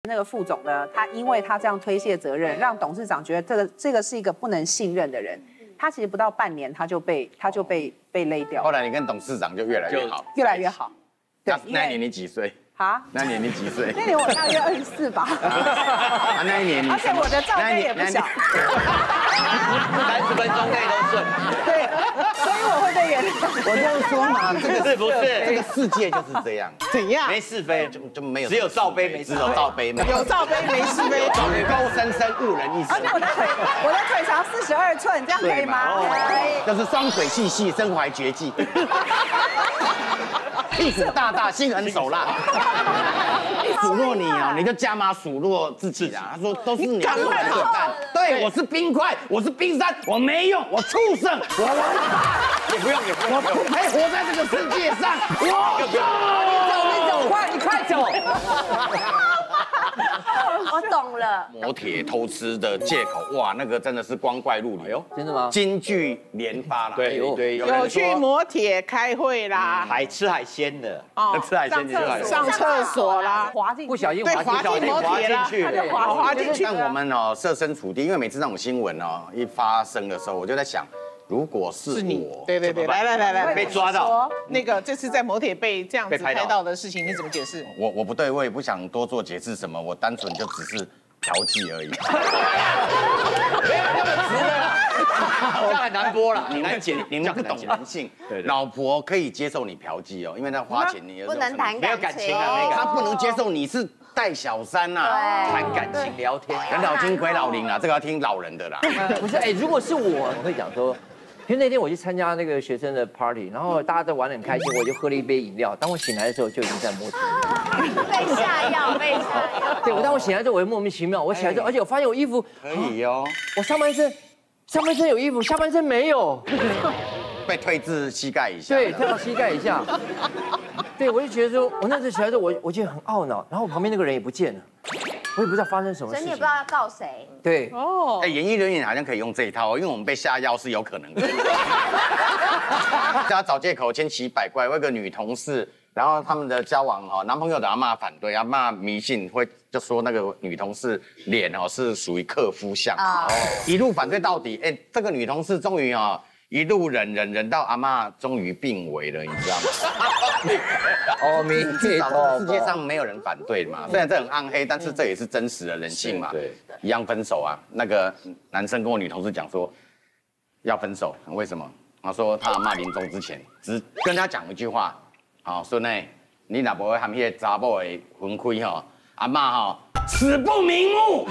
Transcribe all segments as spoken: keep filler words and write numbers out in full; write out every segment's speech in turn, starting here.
那个副总呢，他因为他这样推卸责任，让董事长觉得这个这个是一个不能信任的人。他其实不到半年，他就被他就被被勒掉。 后来你跟董事长就越来越好， 越来越好。 对，那一年你几岁？啊？那一年你几岁？ 那年我大约二十四吧。 啊，那一年你， 而且我的照片也不小。 三十分钟内都顺。 对，所以我会被原谅。 我这样说嘛，这个是不是？ 这个世界就是这样。 怎样？ 没是非， 就就没有， 只有罩杯没是非， 只有罩杯没有罩杯没是非， 举高深深误人一生。 而且我的腿，我的腿长四十二寸，这样可以吗？ 就是双腿细细，身怀绝技。屁股大大，心狠手辣。数落你哦，你就加码数落自己啦。他说都是你， 赶快跑！ 对，我是冰块，我是冰山，我没用，我畜生，我我也不用，也不用， 我不配活在这个世界上。我走，你走快，你快走。 我懂了。 摩铁偷吃的借口，哇，那个真的是光怪陆离。 真的吗？ 金句连发了。 对对， 有去摩铁开会啦， 海吃海鲜的， 吃海鲜去上厕所啦， 滑进不小心对，滑进摩铁啦， 他就滑滑进去。 但我们哦设身处地，因为每次那种新闻哦一发生的时候，我就在想，如果是是你我， 对对对，来来来来， 被抓到。 那个这次在摩铁被这样子拍到的事情，你怎么解释？ 我我不对，我也不想多做解释什么，我单纯就只是调剂而已。 没有那么直的啦，这样很难播了， 你们难解， 你们不懂人性。老婆可以接受你嫖妓哦，因为她花钱，你不能谈没有感情啊，没感她不能接受你是带小三呐， 谈感情聊天， 人老精鬼老灵啊，这个要听老人的啦。 不是，哎，如果是我，我会讲说，因为那天我去参加那个学生的 party， 然后大家都玩得很开心，我就喝了一杯饮料。当我醒来的时候，就已经在摩铁。 被下药，被下药。 对，我当我醒来之后，我就莫名其妙，我起来之后，而且我发现我衣服可以哦， 我上半身上半身有衣服，下半身没有， 被退至膝盖以下。 对，跳到膝盖以下。对，我就觉得说，我那次起来之后，我我觉得很懊恼，然后我旁边那个人也不见了，我也不知道发生什么事情。 所以你也不知道要告谁。 对， 哦， 哎，演艺人员好像可以用这一套，因为我们被下药是有可能的。大家找借口千奇百怪，我有个女同事，然后他们的交往哦，男朋友的阿嬷反对，阿嬷迷信，会就说那个女同事脸哦是属于克夫相，哦，一路反对到底。哎，这个女同事终于哦。一路忍忍忍到阿嬷终于病危了，你知道吗？ 哦，明至少世界上没有人反对嘛。虽然这很暗黑，但是这也是真实的人性嘛。 对， 一样分手啊。那个男生跟我女同事讲说要分手，为什么？他说他阿嬷临终之前只跟他讲一句话，好，孙女，你若无含迄个查某的魂开吼，阿嬷吼死不瞑目。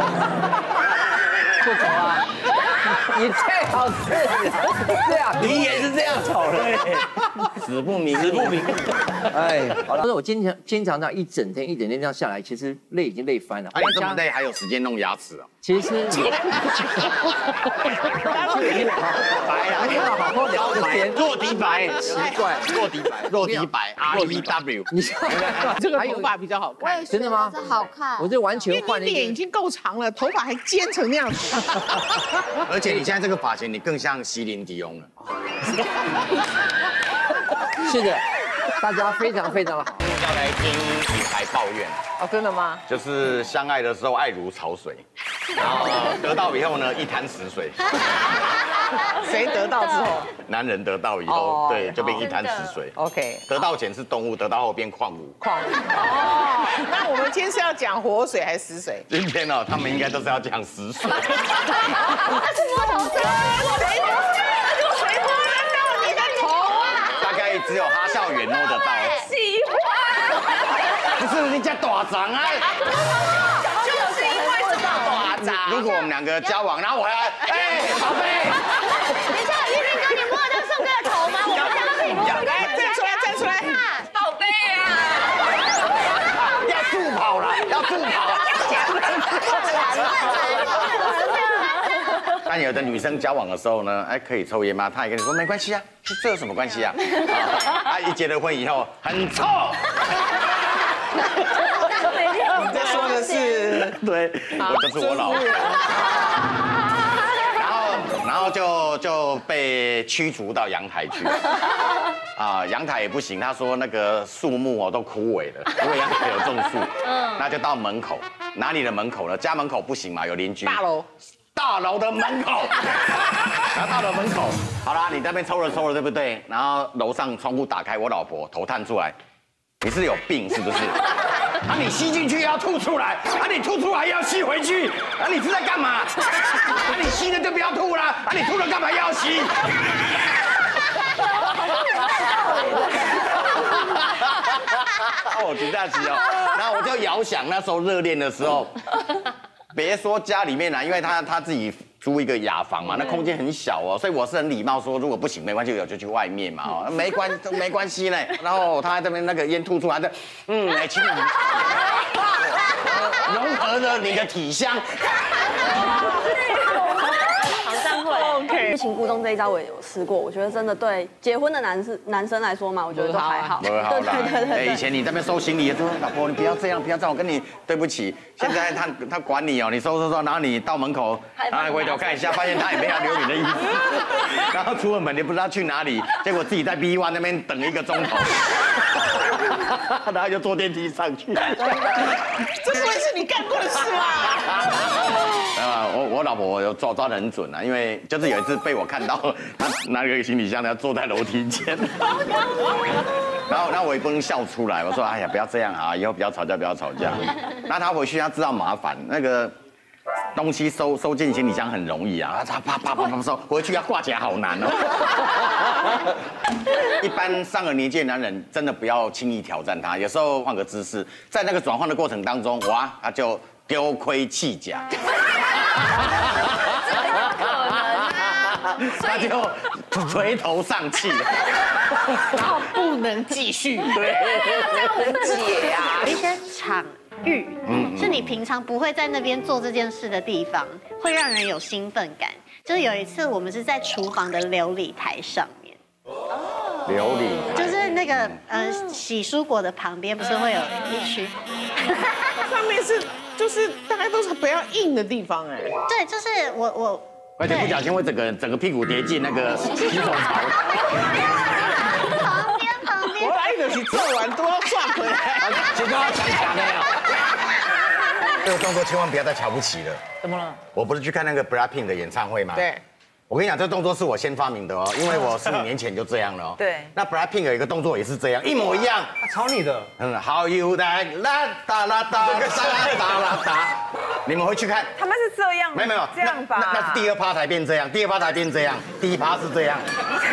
不走啊！你最好是这样， 你也是这样丑的， 死不瞑目， 死不瞑目。 哎，好了，但是我经常经常这样一整天一整天这样下来，其实累已经累翻了。 哎，这么累还有时间弄牙齿啊？ 其实你， 白啊， 你要好好聊天。 落底白， 奇怪， 落底白， 落底白 ，R E W。 你这个头发比较好看。 真的吗？ 这好看。 我这完全换了一个。 脸已经够长了，头发还尖成那样子。 而且你现在这个发型，你更像席琳迪翁了。 是的，大家非常非常的好。 要来听女孩抱怨， 哦，真的吗？ 就是相爱的时候爱如潮水，然后得到以后呢一滩死水。 谁得到之后？ 男人得到以后，对，就变一滩死水。 OK， 得到前是动物，得到后变矿物。 矿物。哦，那我们今天是要讲活水还是死水？ 今天呢，他们应该都是要讲死水。 那是摸头谁？谁摸？谁摸得到你的头啊？ 大概只有哈校园摸得到。 喜欢。 不是人家大长啊。 就是因为这么大长。 如果我们两个交往，然后我还哎，宝贝。 等一下，玉林哥，你摸得到宋哥的头吗？我们现在可以摸得到。 站出来，站出来。 宝贝啊！ 要助跑了，要助跑。但有的女生交往的时候呢，哎，可以抽烟吗？她也跟你说没关系啊，这有什么关系啊？啊，一结了婚以后很臭。 你在说的是？ 对，我就是我老婆。然后然后就就被驱逐到阳台去。啊，阳台也不行，他说那个树木哦都枯萎了，因为阳台有种树。嗯，那就到门口，哪里的门口呢？家门口不行嘛，有邻居。 大楼。 大楼的门口，然后大楼门口，好啦，你那边抽了抽了，对不对？然后楼上窗户打开，我老婆头探出来，你是有病是不是？啊，你吸进去要吐出来，啊，你吐出来要吸回去，啊，你是在干嘛？啊，你吸了就不要吐啦，啊，你吐了干嘛要吸？哦，挺大气哦。然后我就遥想那时候热恋的时候。 别说家里面啦，因为他他自己租一个雅房嘛，那空间很小哦，所以我是很礼貌说，如果不行没关系，我就去外面嘛，哦，没关没关系嘞。然后他在这边那个烟吐出来的，嗯，哎，请你融合了你的体香。 好像会 OK。欲擒故纵这一招我也有试过，我觉得真的对结婚的男士男生来说嘛，我觉得都还好。 对对对对。以前你在那边收行李，说老婆你不要这样，不要这样，我跟你对不起。现在他他管你哦，你收收收，然后你到门口，然后回头看一下，发现他也没有留你的意思，然后出了门你不知道去哪里，结果自己在 B 一 那边等一个钟头，然后就坐电梯上去。 这是会是你干过的事吗？ 啊，我我老婆我有抓抓得很准啊，因为就是有一次被我看到她拿个行李箱，她坐在楼梯间，然后然后我也不能笑出来，我说哎呀不要这样啊，以后不要吵架不要吵架。那她回去她知道麻烦，那个东西收收进行李箱很容易啊，她啪啪啪啪收回去要挂起来好难哦。一般上了年纪的男人真的不要轻易挑战他，有时候换个姿势，在那个转换的过程当中，哇他就丢盔弃甲。他就垂头丧气了， 然后不能继续。 对， 这样很解呀。 有一些场域，是你平常不会在那边做这件事的地方，会让人有兴奋感。就是有一次，我们是在厨房的琉璃台上面。 琉璃就是那个呃洗蔬果的旁边，不是会有一区？ 上面是就是大概都是比较硬的地方哎。 对，就是我我。 而且不小心会整个整个屁股跌进那个洗手槽。 旁边旁边。 我来的是做完都要转回来。 结果强强的呀。这个动作千万不要再瞧不起了。 怎么了？ 我不是去看那个 BLACKPINK 的演唱会吗？ 对。 我跟你讲，这个动作是我先发明的哦，因为我十五年前就这样了哦。 对。 那 BLACKPINK 有一个动作也是这样，一模一样。 他抄你的。 嗯 ，How you like 啦哒啦哒啦哒啦哒。你们会去看？ 他们是这样， 没有没有， 这样吧？ 那那是第二趴才变这样，第二趴才变这样，第一趴是这样。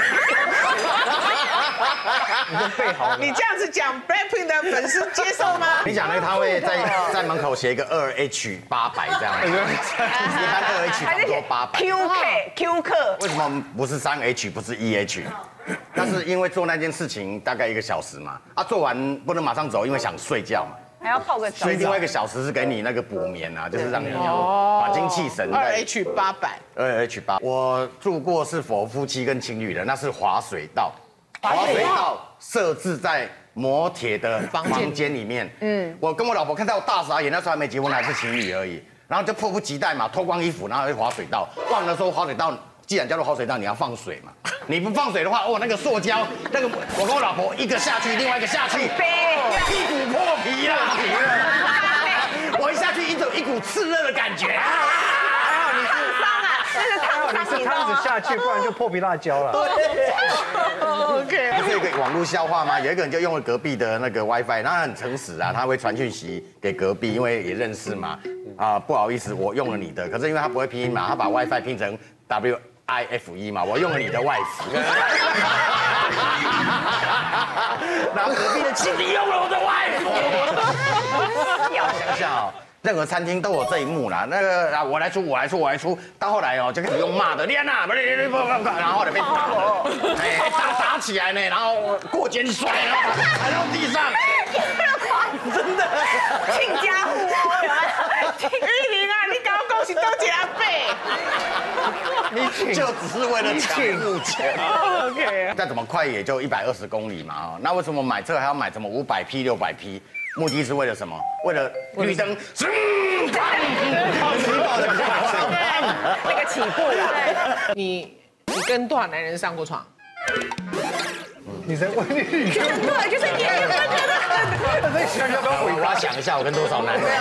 你都背好了。 你这样子讲 ，BLACKPINK 的粉丝接受吗？ 你讲那个他会在在门口写一个二 H 八百这样，一般二 H 差不多八百。 Q K Q 课为什么不是三 H 不是一 H？ 那是因为做那件事情大概一个小时嘛，啊，做完不能马上走，因为想睡觉嘛。 还要泡个澡， 所以另外一个小时是给你那个补眠啊，就是让你把精气神。 二 H 八百， 二 H 八。我住过是否夫妻跟情侣的，那是滑水道。滑水道设置在摩铁的房间里面。嗯，我跟我老婆看到大傻眼，那时候还没结婚，还是情侣而已。然后就迫不及待嘛，脱光衣服，然后去滑水道。忘了说滑水道。 既然叫做滑水道，你要放水嘛？你不放水的话，哦，那个塑胶，那个我跟我老婆一个下去，另外一个下去，屁股破皮了，我一下去一种一股炽热的感觉。 还好你是烫伤啊，那是烫伤， 你是汤子下去，不然就破皮辣椒了。 OK。 不是有一个网络笑话吗？有一个人就用了隔壁的那个 WiFi，那很诚实啊，他会传讯息给隔壁，因为也认识嘛。啊，不好意思，我用了你的，可是因为他不会拼音嘛，他把 WiFi 拼成 W。 I F E 嘛，我用了你的外服，然后隔壁的亲你用了我的外服，想想哦，任何餐厅都有这一幕啦。那个啊，我来出，我来出，我来出，到后来哦，就开始用骂的，练啊，然后后来被打，哎，打打起来呢，然后过肩摔，然后踩到地上，真的， 亲家户哦， 玉玲啊，你搞恭喜多姐阿贝。 你就只是为了抢目前 ，OK。 再怎么快也就一百二十公里嘛，哦，那为什么买车还要买什么五百匹、六百匹？目的是为了什么？为了绿灯， 靠起跑讲话， 那个起步啦。你你跟多少男人上过床？ 你在问你， 对，就是你有没有觉得很？ 在想要不要回我要想一下，我跟多少男人？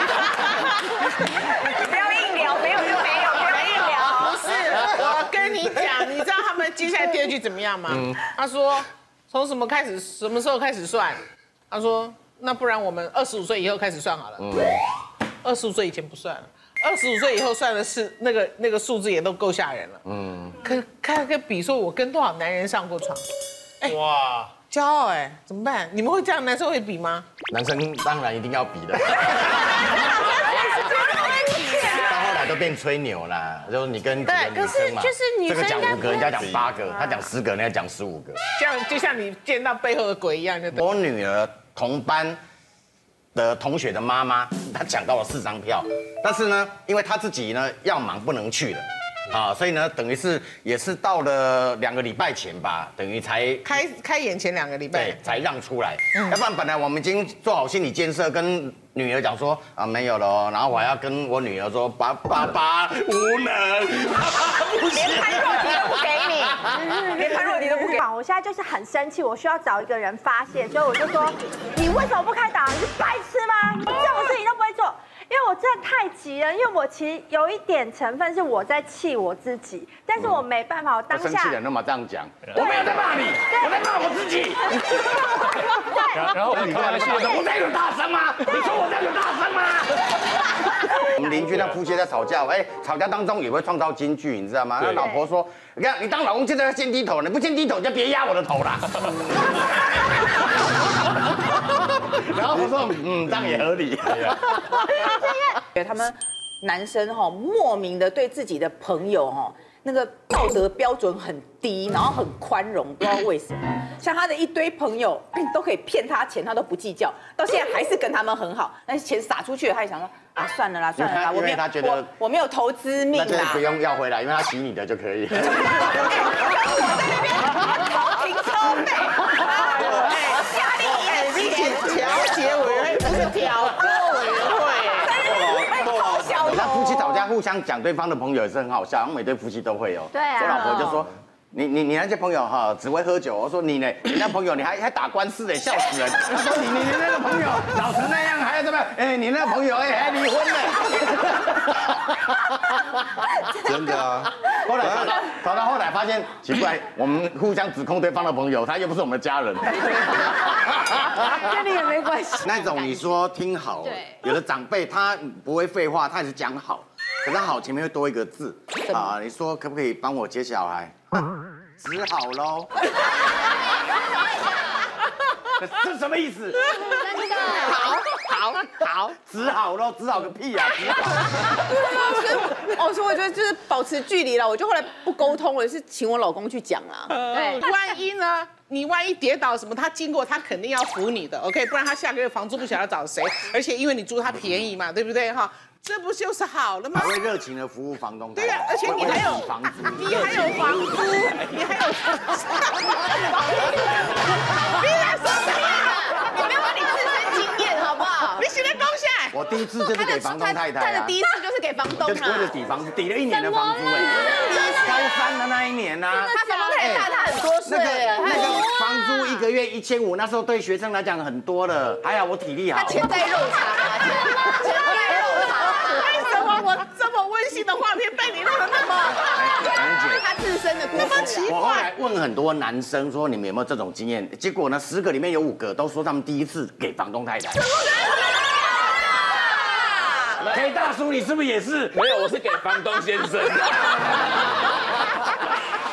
不要硬聊，没有就没有，不要硬聊。 不是，我跟你讲，你知道他们接下来第二句怎么样吗？他说从什么开始，什么时候开始算？他说那不然我们二十五岁以后开始算好了。二十五岁以前不算了。二十五岁以后算的是那个那个数字也都够吓人了。嗯，可看跟比说，我跟多少男人上过床？哎，哇，骄傲哎，怎么办？你们会这样？男生会比吗？ 男生当然一定要比的。到后来都变吹牛啦，就是你跟几个女生嘛，这个讲五个，人家讲八个，他讲十个，人家讲十五个。 这样就像你见到背后的鬼一样，就对。 我女儿同班的同学的妈妈，她抢到了四张票，但是呢，因为她自己呢要忙不能去了，啊，所以呢，等于是也是到了两个礼拜前吧，等于才开开演前两个礼拜对才让出来，要不然本来我们已经做好心理建设，跟女儿讲说啊没有了哦，然后我还要跟我女儿说爸爸爸无能， 连潘若迪都不给你，连潘若迪都不给。 我现在就是很生气，我需要找一个人发泄，所以我就说，你为什么不开导？你是白痴吗？你这种事情都不会做。因为我真的太急了，因为我其实有一点成分是我在气我自己，但是我没办法，我当下生气了，那么这样讲， 我没有在骂你，我在骂我自己。 然后你看， 我在有大声吗？你说我在有大声吗？ 我们邻居那夫妻在吵架，哎，吵架当中也会创造金句，你知道吗？那老婆说，你看你当老公现在要先低头，你不先低头就别压我的头啦。然后我说，嗯，这样也合理。 他们男生哈莫名的对自己的朋友哈那个道德标准很低，然后很宽容，不知道为什么。像他的一堆朋友都可以骗他钱，他都不计较，到现在还是跟他们很好。但是钱撒出去了，他也想说啊，算了啦，算了啦，我没有， 他觉得我我没有投资命啦， 那就不用要回来，因为他洗你的就可以。 我在那边停车费，下令一钱调解委员会不是调拨委员会。 那夫妻吵架互相讲对方的朋友也是很好笑，每对夫妻都会有。 对啊。 我老婆就说。你你你那些朋友哈只会喝酒，我说你呢？你那朋友你还还打官司哎，笑死人！他说你你你那个朋友老成那样还要怎么样？哎，你那个朋友哎还离婚了。 真的啊。 后来吵到吵到后来发现奇怪，我们互相指控对方的朋友，他又不是我们的家人。 跟你也没关系。 那种你说听好，有的长辈他不会废话，他也是讲好，可是好前面会多一个字啊。你说可不可以帮我接小孩？只好喽。这什么意思？ 真的。 好，好，好， 只好喽，只好个屁啊！只好。 对啊，哦，所以我觉得就是保持距离了。我就后来不沟通了，是请我老公去讲啦。 对，万一呢？你万一跌倒什么，他经过他肯定要扶你的 ，OK？ 不然他下个月房租不晓得找谁，而且因为你租他便宜嘛，对不对哈？这不就是好了吗？ 还会热情的服务房东。 对呀，而且你还有房租， 你还有房租，你还有房租。你在说什么？ 你没有把你自身经验好不好？ 你写在公下。 我第一次就是给房东太太啊。 他的第一次就是给房东就是为了抵房租，抵了一年的房租哎。高三的那一年呐。 他房东太大他很多岁。 那个房租一个月一千五，那时候对学生来讲很多了。还好我体力好。 他钱在肉偿啊，钱在肉偿。 为什么我这么温馨的画面被你弄得那么？ 他自身的故事。 我后来问很多男生说你们有没有这种经验？结果呢，十个里面有五个都说他们第一次给房东太太。K 大叔，你是不是也是？ 没有，我是给房东先生。